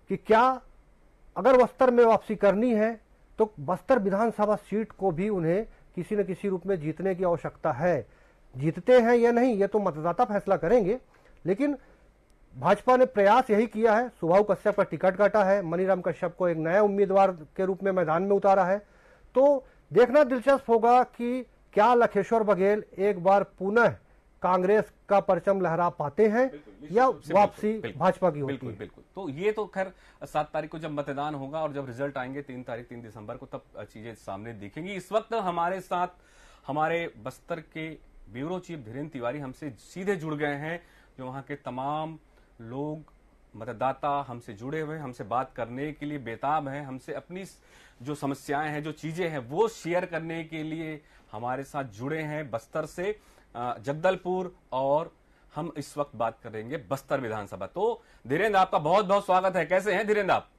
कि क्या अगर बस्तर में वापसी करनी है तो बस्तर विधानसभा सीट को भी उन्हें किसी न किसी रूप में जीतने की आवश्यकता है। जीतते हैं या नहीं ये तो मतदाता फैसला करेंगे, लेकिन भाजपा ने प्रयास यही किया है। सुभाऊ कश्यप का टिकट काटा है, मनीराम कश्यप को एक नया उम्मीदवार के रूप में मैदान में उतारा है। तो देखना दिलचस्प होगा कि क्या लखेश्वर बघेल एक बार पुनः कांग्रेस का परचम लहरा पाते हैं या वापसी भाजपा की होती है। बिल्कुल। तो ये तो खैर 7 तारीख को जब मतदान होगा और जब रिजल्ट आएंगे 3 दिसंबर को, तब चीजें सामने दिखेंगी। इस वक्त हमारे साथ हमारे बस्तर के ब्यूरो चीफ धीरेन्द्र तिवारी हमसे सीधे जुड़ गए हैं, जो वहां के तमाम लोग मतदाता हमसे जुड़े हुए, हमसे बात करने के लिए बेताब हैं, हमसे अपनी जो समस्याएं हैं, जो चीजें हैं, वो शेयर करने के लिए हमारे साथ जुड़े हैं बस्तर से जगदलपुर। और हम इस वक्त बात करेंगे बस्तर विधानसभा। तो धीरेन्द्र, आपका बहुत बहुत स्वागत है। कैसे हैं धीरेन्द्र आप?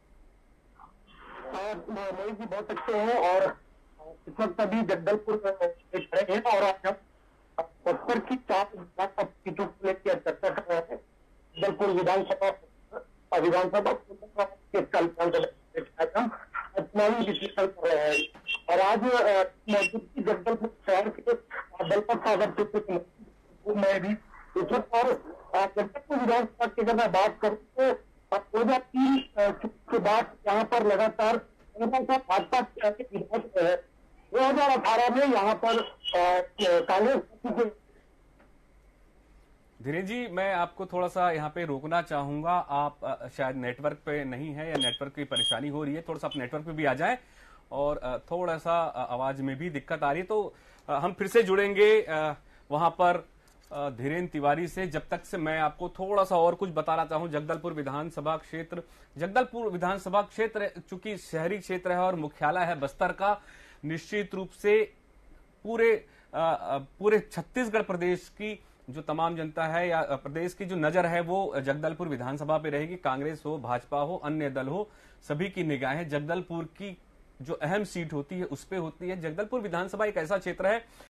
मोहित जी बहुत अच्छे हैं और इस वक्त अभी जगदलपुर में खड़े हैं और आज हम बस्तर की 4 सीटों को लेकर चर्चा कर रहे हैं। जगदलपुर विधानसभा चुनावी विश्लेषण कर रहे हैं और आज मौजूद जगदलपुर शहर के दलपत सागर क्षेत्र में भी इस वक्त और जगदलपुर विधानसभा की अगर मैं बात करूँ तो 2003 के बाद यहाँ पर लगातार भाजपा के विधायक है। 2018 में यहाँ पर कांग्रेस। धीरेन्द्र जी, मैं आपको थोड़ा सा यहाँ पे रोकना चाहूंगा। आप शायद नेटवर्क पे नहीं है या नेटवर्क की परेशानी हो रही है, थोड़ा सा आप नेटवर्क पे भी आ जाएं और थोड़ा सा आवाज में भी दिक्कत आ रही है। तो हम फिर से जुड़ेंगे वहां पर धीरेन्द्र तिवारी से। जब तक से मैं आपको थोड़ा सा और कुछ बताना चाहूं, जगदलपुर विधानसभा क्षेत्र चूंकि शहरी क्षेत्र है और मुख्यालय है बस्तर का, निश्चित रूप से पूरे छत्तीसगढ़ प्रदेश की जो तमाम जनता है या प्रदेश की जो नजर है वो जगदलपुर विधानसभा पे रहेगी। कांग्रेस हो, भाजपा हो, अन्य दल हो, सभी की निगाहें जगदलपुर की जो अहम सीट होती है उस पे होती है। जगदलपुर विधानसभा एक ऐसा क्षेत्र है